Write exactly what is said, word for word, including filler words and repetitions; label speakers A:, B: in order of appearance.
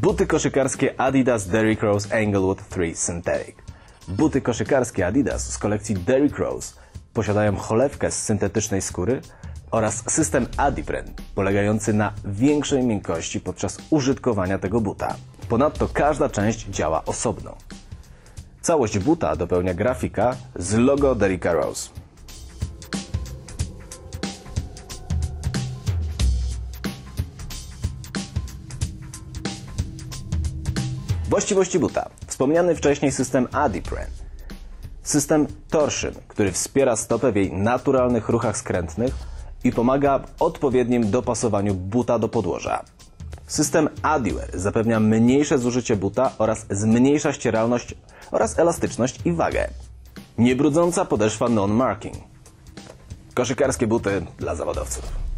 A: Buty koszykarskie Adidas Derrick Rose Englewood trzy Synthetic. Buty koszykarskie Adidas z kolekcji Derrick Rose posiadają cholewkę z syntetycznej skóry oraz system Adipren polegający na większej miękkości podczas użytkowania tego buta. Ponadto każda część działa osobno. Całość buta dopełnia grafika z logo Derricka Rose. Właściwości buta. Wspomniany wcześniej system Adipren. System Torsion, który wspiera stopę w jej naturalnych ruchach skrętnych i pomaga w odpowiednim dopasowaniu buta do podłoża. System Adiwear zapewnia mniejsze zużycie buta oraz zmniejsza ścieralność oraz elastyczność i wagę. Niebrudząca podeszwa non-marking. Koszykarskie buty dla zawodowców.